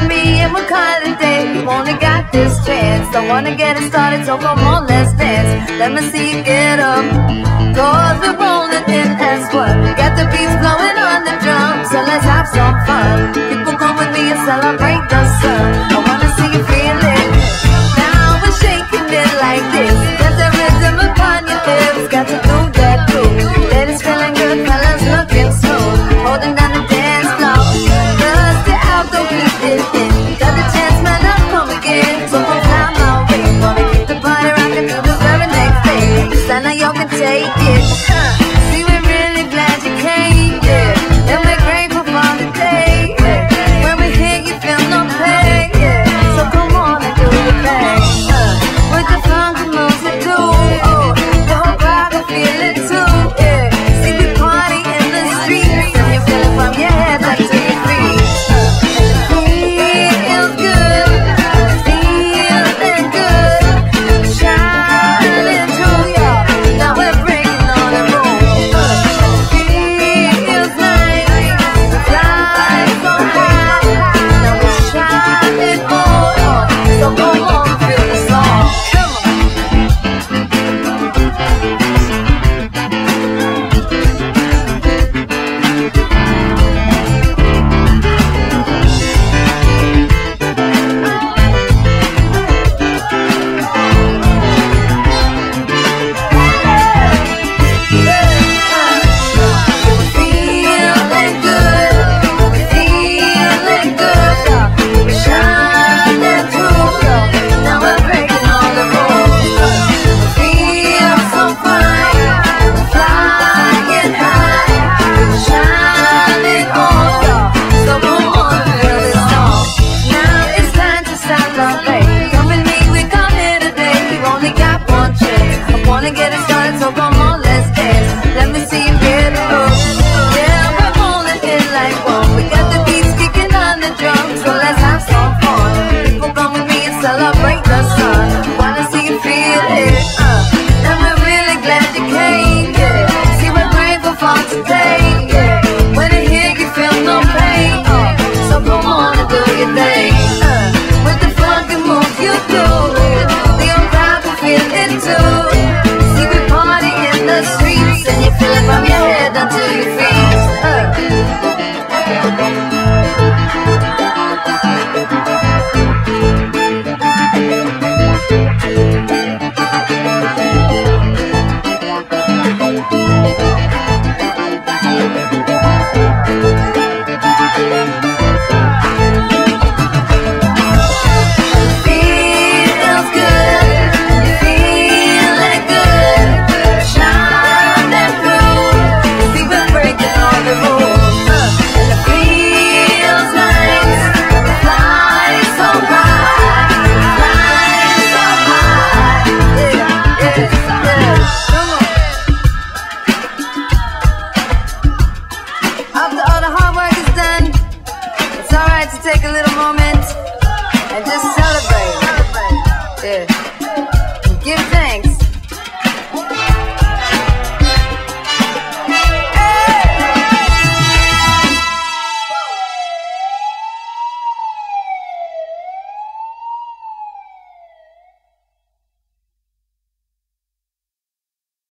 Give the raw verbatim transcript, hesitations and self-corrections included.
with me and we'll call it a day. You only got this chance, don't wanna get it started, so come on, let's dance. Let me see you get up, cause we're rolling in as one. Got the beats blowing on the drums, so let's have some fun. People come with me and celebrate the sun. I wanna see you feel it. Now we're shaking it like this. Get the rhythm upon your hips, got to do that too. Ladies feeling good, fellas looking smooth, holding down the dance floor, cause the alcohol heat is in. Got the chance, man, I'll come again, so come fly my way. Wanna keep the party rocking till the very next day. So now y'all can take it. uh, See, we're really glad you came, yeah. And we're grateful for the day, yeah. When we hear you feel no pain, yeah. So come on and do your thing, uh, with the funky moves you do, oh, the whole crowd can feel it too, yeah. See, we party in the streets, and you feel it from your head up to your feet. uh, It feels good, feeling good, shining through, y'all. Now we're breaking all the rules. uh, Feels nice, fly so high. Now we're shining more, so come on, feel the song. Come on. Feeling good, feeling good, y'all. We're shining through, y'all. Now we're breaking all the rules. Feel so fine, flying high, shining on, y'all. So come on, feel this song. Now it's time to celebrate. Come with me, we come here today. We only got one chance. I wanna get it started, so come on, let's dance. Let me see you get up. Yeah, we're rolling in like one. We got the beats kicking on the drums, so let's have some fun. People come with me and celebrate the sun. Wanna see you feel it, uh, and we're really glad you came, yeah. See, we're grateful for today, yeah. When you hear you feel no pain, uh, so come on and do your thing, uh, with the funky moves you do, yeah. The old crowd can feel it too. See, we party in the streets, and you feel it from your head down to your feet, uh. Feels good, feeling good, shining through. See, we're breaking all the rules, uh, and it feels nice, flying so high, flying so high, yeah, yeah, yeah. Come on. After all the hard work is done, it's alright to take a little moment and just